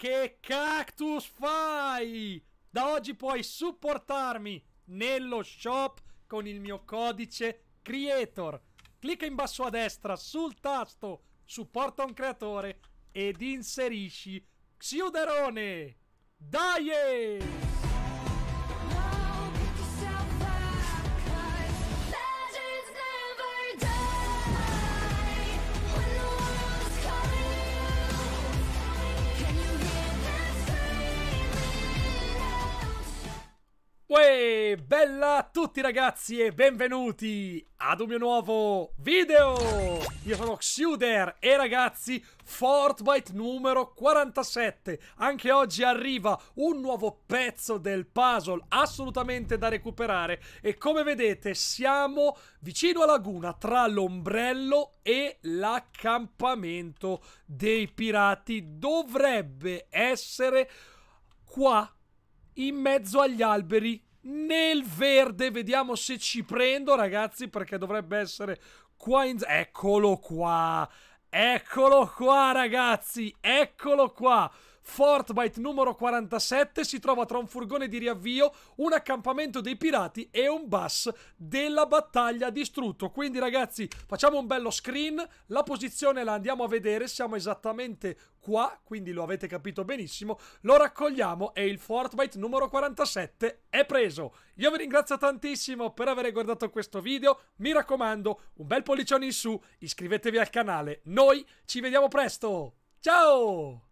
che cactus fai? Da oggi puoi supportarmi nello shop con il mio codice CREATOR. Clicca in basso a destra sul tasto supporta un creatore ed inserisci Xiuderone. Dai! Uè, bella a tutti ragazzi e benvenuti ad un mio nuovo video! Io sono Xiuder e ragazzi, Fortbyte numero 47. Anche oggi arriva un nuovo pezzo del puzzle assolutamente da recuperare e come vedete siamo vicino a laguna tra l'ombrello e l'accampamento dei pirati. Dovrebbe essere qua in mezzo agli alberi, nel verde. Vediamo se ci prendo, ragazzi, perché dovrebbe essere qua in... Eccolo qua! Eccolo qua, ragazzi! Eccolo qua! Fortbyte numero 47 si trova tra un furgone di riavvio, un accampamento dei pirati e un bus della battaglia distrutto. Quindi ragazzi facciamo un bello screen, la posizione la andiamo a vedere, siamo esattamente qua, quindi lo avete capito benissimo, lo raccogliamo e il Fortbyte numero 47 è preso. Io vi ringrazio tantissimo per aver guardato questo video, mi raccomando un bel pollicione in su, iscrivetevi al canale, noi ci vediamo presto, ciao!